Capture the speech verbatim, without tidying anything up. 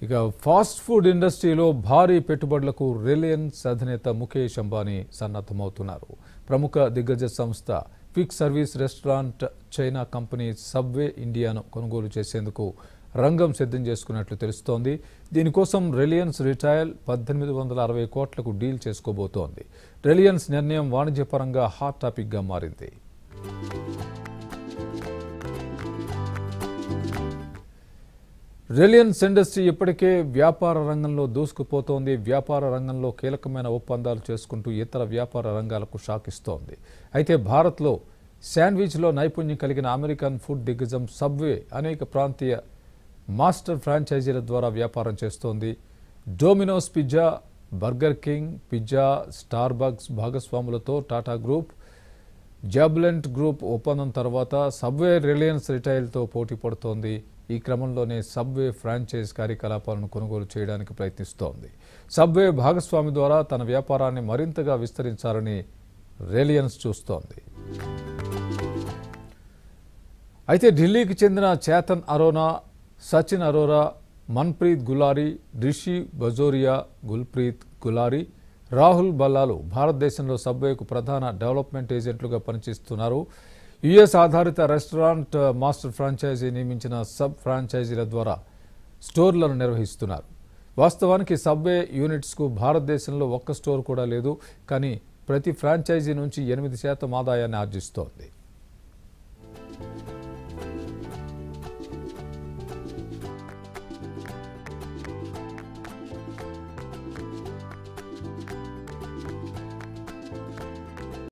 ఇక fast food ఇండస్ట్రీలో భారీ పెట్టుబడులకు రిలయన్స్ అధినేత ముఖేష్ అంబానీ సన్నద్ధమవుతున్నారు. ప్రముఖ దిగ్గజ సంస్థ quick service restaurant China company Subway ఇండియాను కొనుగోలు చేసేందుకు రంగం సిద్ధం చేసుకున్నట్లు తెలుస్తోంది. దీనికోసం రిలయన్స్ రిటైల్ పద్దెనిమిది వందల అరవై కోట్లకు డీల్ చేసుకోబోతోంది. రిలయన్స్ నిర్ణయం వాణిజ్యపరంగా హాట్ టాపిక్గా మారింది. రిలయన్స్ ఇండస్ట్రీ ఇప్పటికే వ్యాపార రంగంలో దూసుకుపోతోంది. వ్యాపార రంగంలో కీలకమైన ఒప్పందాలు చేసుకుంటూ ఇతర వ్యాపార రంగాలకు షాక్ ఇస్తోంది. అయితే భారత్లో శాండ్విచ్లో నైపుణ్యం కలిగిన అమెరికన్ ఫుడ్ దిగ్గజం సబ్వే అనేక ప్రాంతీయ మాస్టర్ ఫ్రాంచైజీల ద్వారా వ్యాపారం చేస్తోంది. Domino's pizza, Burger King pizza, Starbucks భాగస్వాములతో టాటా గ్రూప్, జాబులెంట్ గ్రూప్ ఒప్పందం తర్వాత సబ్వే రిలయన్స్ రిటైల్తో పోటీ పడుతోంది. ఈ క్రమంలోనే సబ్వే ఫ్రాంచైజ్ కార్యకలాపాలను కొనుగోలు చేయడానికి ప్రయత్నిస్తోంది. సబ్వే భాగస్వామి ద్వారా తన వ్యాపారాన్ని మరింతగా విస్తరించాలని రిలయన్స్ చూస్తోంది. అయితే ఢిల్లీకి చెందిన చేతన్ అరోనా, సచిన్ అరోరా, మన్ప్రీత్ గులారీ, రిషి బజోరియా, గుల్ప్రీత్ గులారీ, రాహుల్ బల్లాలు భారతదేశంలో సబ్వేకు ప్రధాన డెవలప్మెంట్ ఏజెంట్లుగా పనిచేస్తున్నారు. యుఎస్ ఆధారిత రెస్టారెంట్ మాస్టర్ ఫ్రాంచైజీ నియమించిన సబ్ ఫ్రాంచైజీల ద్వారా స్టోర్లను నిర్వహిస్తున్నారు. వాస్తవానికి సబ్వే యూనిట్స్కు భారతదేశంలో ఒక్క స్టోర్ కూడా లేదు. కానీ ప్రతి ఫ్రాంచైజీ నుంచి ఎనిమిది శాతం ఆదాయాన్ని ఆర్జిస్తోంది.